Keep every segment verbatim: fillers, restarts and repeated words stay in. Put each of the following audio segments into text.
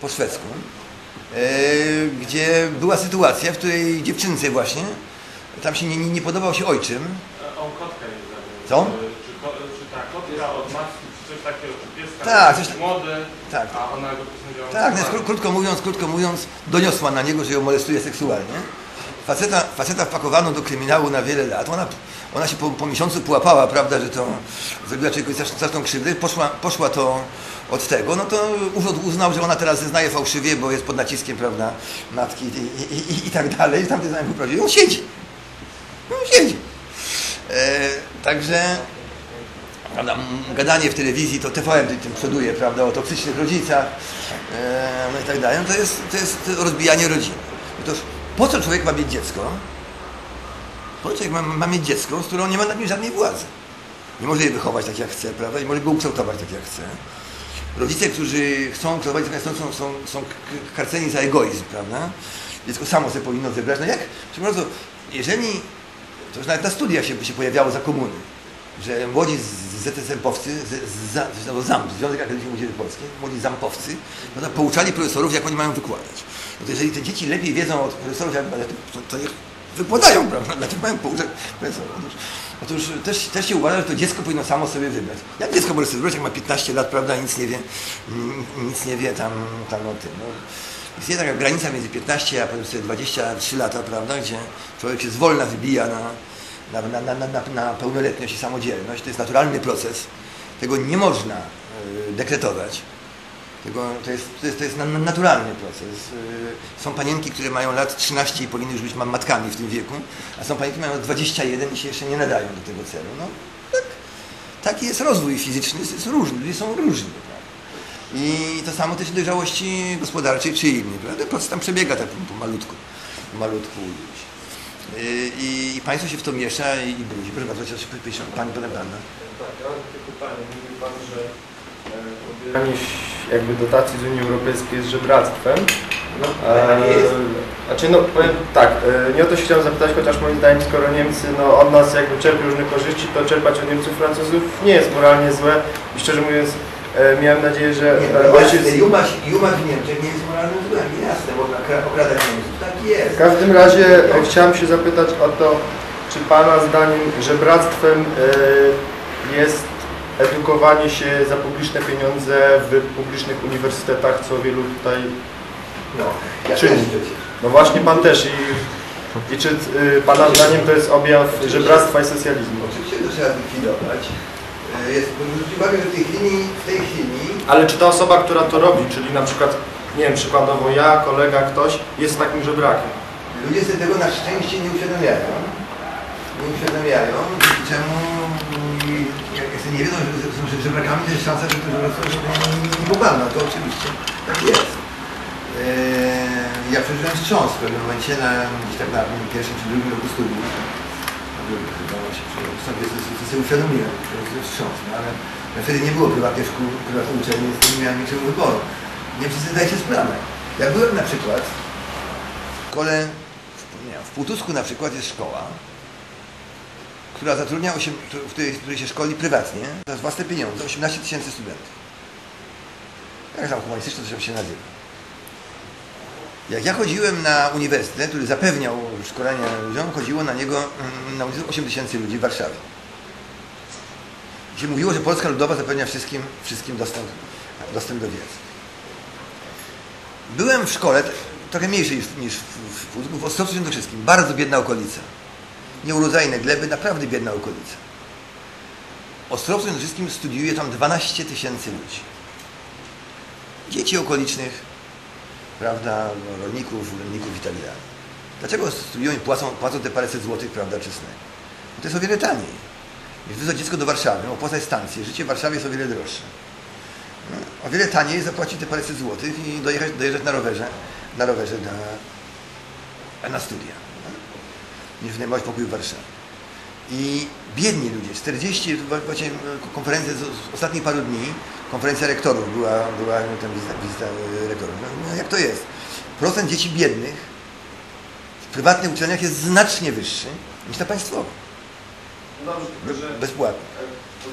po szwedzku, gdzie była sytuacja, w której dziewczynce właśnie, tam się nie, nie podobał się ojczym. On kotka jest zabił. Co? Czy, czy ta kotka od matki, czy coś takiego, czy pieska tak, coś młody, tak. a ona go postanowiła... Tak, no, kró krótko mówiąc, krótko mówiąc, doniosła na niego, że ją molestuje seksualnie. Faceta, faceta wpakowano do kryminału na wiele lat. Ona, ona się po, po miesiącu połapała, prawda, że to zrobiła człowiekowi straszną krzywdę. Poszła, poszła to od tego, no to urząd uznał, że ona teraz zeznaje fałszywie, bo jest pod naciskiem, prawda, matki i, i, i, i tak dalej. Tamte zeznanie poprawiły. On siedzi. On siedzi. E, także prawda, gadanie w telewizji, to T V M tym przoduje, prawda, o toksycznych rodzicach, e, no i tak dalej. No to jest, to jest rozbijanie rodziny. Otóż po co człowiek ma mieć dziecko? Po co człowiek ma, ma mieć dziecko, z którą nie ma nad nim żadnej władzy? Nie może je wychować tak jak chce, prawda? Nie może go ukształtować tak jak chce. Rodzice, którzy chcą kształtować tak jak chcą, są, są, są karceni za egoizm, prawda? Dziecko samo sobie powinno zebrać. No jak? Przepraszam, jeżeli, to już nawet na studiach się, się pojawiało za komuny, że młodzi z Z S M-powcy, z, z, z, ZAMP, Związek Akademicki Młodzieży Polskiej, młodzi zampowcy, no to pouczali profesorów, jak oni mają wykładać. No to jeżeli te dzieci lepiej wiedzą od profesorów, jak to, to niech wykładają, prawda? Dlaczego mają pouczać profesorów? Otóż, otóż też, też się uważa, że to dziecko powinno samo sobie wybrać. Jak dziecko może sobie wybrać, jak ma piętnaście lat, prawda, nic nie wie, nic nie wie tam, tam o tym. No. Istnieje taka granica między piętnaście a powiedzmy dwadzieścia trzy lata, prawda, gdzie człowiek się zwolna wybija na Na, na, na, na, na pełnoletność i samodzielność. To jest naturalny proces. Tego nie można y, dekretować. Tego, to jest, to jest, to jest na, naturalny proces. Y, są panienki, które mają lat trzynaście i powinny już być matkami w tym wieku, a są panienki, które mają dwadzieścia jeden i się jeszcze nie nadają do tego celu. No, tak, taki jest rozwój fizyczny, jest różny, ludzie są różni. Prawda? I to samo też w dojrzałości gospodarczej czy innej. Ten proces tam przebiega tak po malutku. Po malutku ludzi. I, i państwo się w to miesza i, i brudzi. Proszę bardzo, chociaż pisze pan, potem pan. Tak, ja mam takie pytanie. Mówił pan, że pobieranie jakby dotacji z Unii Europejskiej jest żebractwem. No, e, jest. Znaczy, no powiem tak, e, nie o to się chciałem zapytać, chociaż moim zdaniem, skoro Niemcy no, od nas jakby czerpią różne korzyści, to czerpać od Niemców, Francuzów nie jest moralnie złe. I szczerze mówiąc, e, miałem nadzieję, że nie, ojciec... Jumać, jumać w Niemczech nie jest moralnym złem, jasne, można okradać Niemców, tak jest. W każdym razie e, chciałem się zapytać o to, czy Pana zdaniem żebractwem e, jest edukowanie się za publiczne pieniądze w publicznych uniwersytetach, co wielu tutaj no, ja czyni. No właśnie Pan też. I, i czy y, Pana zdaniem to jest objaw żebractwa i socjalizmu? Oczywiście to trzeba likwidować. Jest, zwróćcie uwagę, że w tej chwili, w tej chwili... Ale czy ta osoba, która to robi, czyli na przykład, nie wiem, przykładowo ja, kolega, ktoś, jest takim żebrakiem? Ludzie sobie tego na szczęście nie uświadamiają. Nie uświadamiają, dzięki czemu jak nie wiedzą, że są żebrakami, to jest szansa, że to nie popadną. To oczywiście tak jest. Ja przeżyłem wstrząs w pewnym momencie, na, gdzieś tak na pierwszym czy drugim roku studiów. Sobie sobie uświadomiłem, że to jest wstrząs, no, ale wtedy nie było prywatnej szkół, prywatnej uczelni, więc nie miałem niczego wyboru. Nie wszyscy zdaje się sprawę. Ja byłem na przykład w szkole, nie, w Półtusku na przykład jest szkoła, która zatrudnia, osiem, w której, w której się szkoli prywatnie, za własne pieniądze, osiemnaście tysięcy studentów. Jak tam humanistyczne to się nazywa. Jak ja chodziłem na uniwersytet, który zapewniał szkolenia ludziom, chodziło na niego na uniwersytet osiem tysięcy ludzi w Warszawie. I się mówiło, że Polska Ludowa zapewnia wszystkim, wszystkim dostęp, dostęp do wiedzy. Byłem w szkole, trochę mniejszej niż w Półtusku, w Ostrowcu Świętokrzyskim. Bardzo biedna okolica. Nieurodzajne gleby, naprawdę biedna okolica. W Ostrowcu Świętokrzyskim studiuje tam dwanaście tysięcy ludzi. Dzieci okolicznych, prawda, no, rolników, rolników i tak dalej. Dlaczego studiują i płacą, płacą te paręset złotych, prawda, czesnego? No to jest o wiele taniej. Niż wysłać dziecko do Warszawy, opłacać stację. Życie w Warszawie jest o wiele droższe. No, o wiele taniej jest zapłacić te paręset złotych i dojechać, dojeżdżać na rowerze, na rowerze na, na studia. No? Niż wynajmować pokój w Warszawie. I biedni ludzie, czterdzieści, właśnie konferencja z ostatnich paru dni, konferencja rektorów, była, była tam wizyta, wizyta rektorów. No, no jak to jest? Procent dzieci biednych w prywatnych uczelniach jest znacznie wyższy niż na państwowych. Dobrze, tylko że... Bezpłatnie.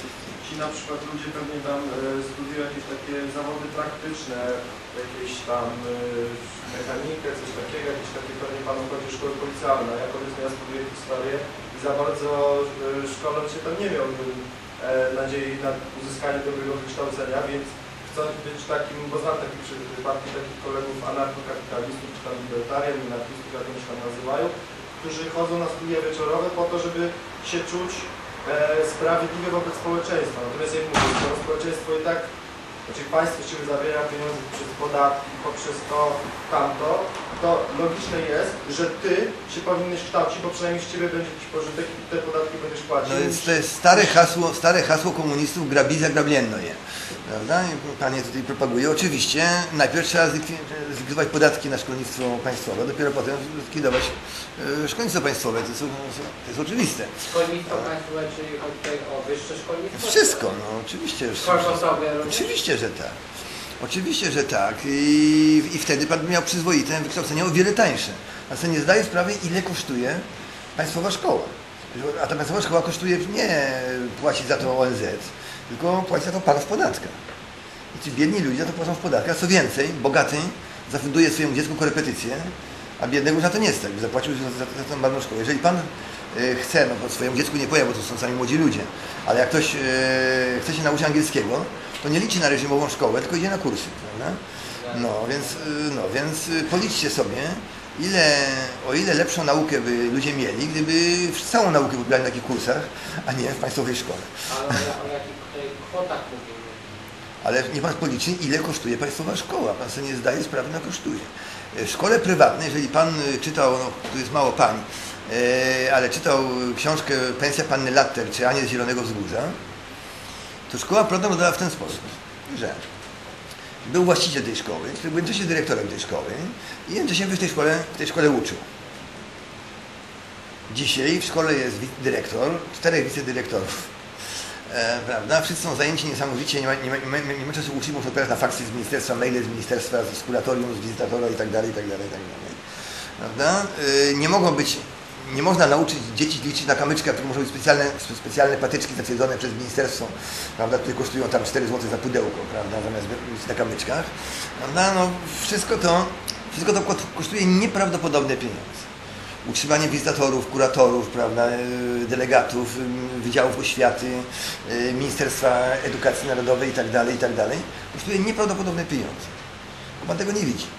ci na przykład ludzie pewnie tam e, studiują jakieś takie zawody praktyczne, jakieś tam e, mechanikę, coś takiego, jakieś takie pewnie panu chodzi szkoły policjalne. Ja powiedzmy, ja studiuję historię i za bardzo e, szkoląc się tam nie miałbym e, nadziei na uzyskanie dobrego wykształcenia, więc chcąc być takim, bo znam takich przypadki takich kolegów anarchokapitalistów, czy tam libertarian, minarchistów, jak oni się tam nazywają, którzy chodzą na studia wieczorowe po to, żeby się czuć e, sprawiedliwe wobec społeczeństwa. Natomiast jak mówię, to społeczeństwo i tak, znaczy państwo z siebie zabiera pieniądze przez podatki, poprzez to, tamto, to logiczne jest, że ty się powinieneś kształcić, bo przynajmniej z ciebie będzie jakiś pożytek i te podatki będziesz płacił. No jest, to jest stare hasło, stare hasło komunistów, grabi zagrabienno je. Prawda? I pan je tutaj propaguje. Oczywiście najpierw trzeba zlikwidować podatki na szkolnictwo państwowe, dopiero potem zlikwidować e, szkolnictwo państwowe. To jest, to jest oczywiste. Szkolnictwo państwowe, czyli chodzi tutaj o wyższe szkolnictwo? Wszystko, no oczywiście. Korposowe Oczywiście, że tak. Oczywiście, że tak. I, i wtedy pan miał przyzwoite wykształcenie o wiele tańsze. A sobie nie zdaje sprawy, ile kosztuje państwowa szkoła. A ta państwowa szkoła kosztuje nie płaci za to O N Z, tylko płaci za to pan w podatkach. I ci biedni ludzie za to płacą w podatkach. Co więcej, bogaty zafunduje swojemu dziecku korepetycje, a biednego już na to nie stać, bo zapłacił za, za, za tą marną szkołę. Jeżeli pan y, chce, no bo swojemu dziecku nie powie, bo to są sami młodzi ludzie, ale jak ktoś y, chce się nauczyć angielskiego, to nie liczy na reżimową szkołę, tylko idzie na kursy, prawda? No więc, y, no, więc y, policzcie sobie, ile, o ile lepszą naukę by ludzie mieli, gdyby całą naukę wybrali na takich kursach, a nie w państwowej szkole. Ale o, o jakich tutaj kwotach mówimy? Ale niech pan policzy, ile kosztuje państwowa szkoła. Pan sobie nie zdaje sprawy, na kosztuje. W szkole prywatnej, jeżeli pan czytał, no tu jest mało pań, ale czytał książkę Pensja Panny Latter czy Aniel z Zielonego Wzgórza, to szkoła prywatna wyglądała w ten sposób, że był właściciel tej szkoły, który był jednocześnie dyrektorem tej szkoły i jednocześnie w tej szkole, w tej szkole uczył. Dzisiaj w szkole jest dyrektor, czterech wicedyrektorów. E, prawda? Wszyscy są zajęci niesamowicie, nie ma, nie ma, nie ma, nie ma czasu uczyć, muszą odpowiadać na faksy z ministerstwa, maile z ministerstwa, z kuratorium, z wizytatora i tak dalej, i tak dalej, i tak dalej. Prawda? E, nie mogą być, nie można nauczyć dzieci liczyć na kamyczkach, które muszą być specjalne, specjalne patyczki zatwierdzone przez ministerstwo, prawda, które kosztują tam cztery złote za pudełko, prawda, zamiast być na kamyczkach. Prawda? No, wszystko to, wszystko to kosztuje nieprawdopodobne pieniądze. Utrzymanie wizytatorów, kuratorów, prawda, delegatów, wydziałów oświaty, Ministerstwa Edukacji Narodowej itd., itd. kosztuje nieprawdopodobne pieniądze. Pan tego nie widzi.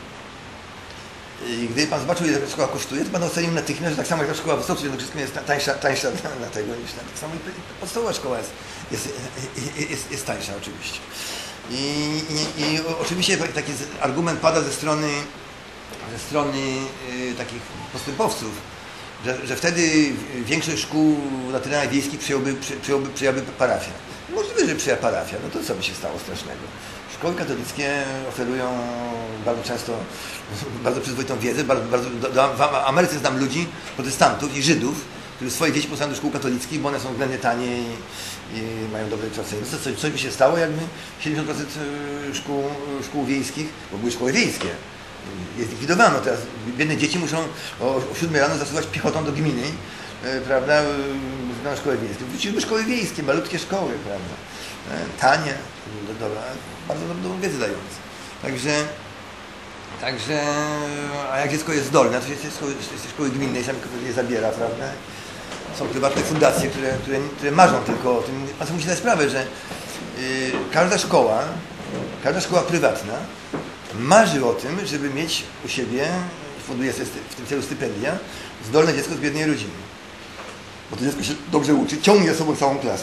I gdy pan zobaczył, ile ta szkoła kosztuje, to pan ocenił natychmiast, że tak samo jak ta szkoła w Wysoku Świętokrzyskim jest tańsza, tańsza na tego niż na tak samo i podstawowa szkoła jest, jest, jest, jest tańsza oczywiście. I, i, i oczywiście taki argument pada ze strony ze strony y, takich postępowców, że, że wtedy większość szkół na terenach wiejskich przyjąłby, przy, przyjąłby, przyjęłaby parafia. Możliwe, że przyjęła parafia, no to co by się stało strasznego? Szkoły katolickie oferują bardzo często bardzo przyzwoitą wiedzę. Bardzo, bardzo, do, do, w Ameryce znam ludzi, protestantów i Żydów, którzy swoje dzieci posyłają do szkół katolickich, bo one są względnie tanie i, i mają dobre kształcenie. No coś, coś by się stało, jakby siedemdziesiąt procent szkół, szkół wiejskich, bo były szkoły wiejskie, je zlikwidowano. Teraz biedne dzieci muszą o, o siódmej rano zasuwać piechotą do gminy, e, prawda, na szkołę wiejską. Wróciłyby szkoły wiejskie, malutkie szkoły, prawda, e, tanie, do, dobra, bardzo dobrą wiedzę dające. Także, także, a jak dziecko jest zdolne, to się z szkoły, szkoły gminnej sami je zabiera, prawda. Są prywatne fundacje, które, które, które marzą tylko o tym. Pan sobie musi zdać sprawę, że y, każda szkoła, każda szkoła prywatna marzy o tym, żeby mieć u siebie, funduje sobie w tym celu stypendia, zdolne dziecko z biednej rodziny. Bo to dziecko się dobrze uczy, ciągnie za sobą całą klasę.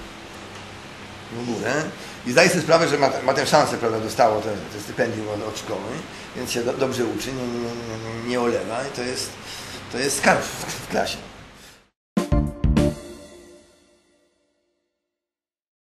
W ogóle. I zdaje sobie sprawę, że ma, ma tę szansę, prawda, dostało te, te stypendium od, od szkoły, więc się do, dobrze uczy, nie, nie, nie, nie olewa i to jest, to jest skarb w, w klasie.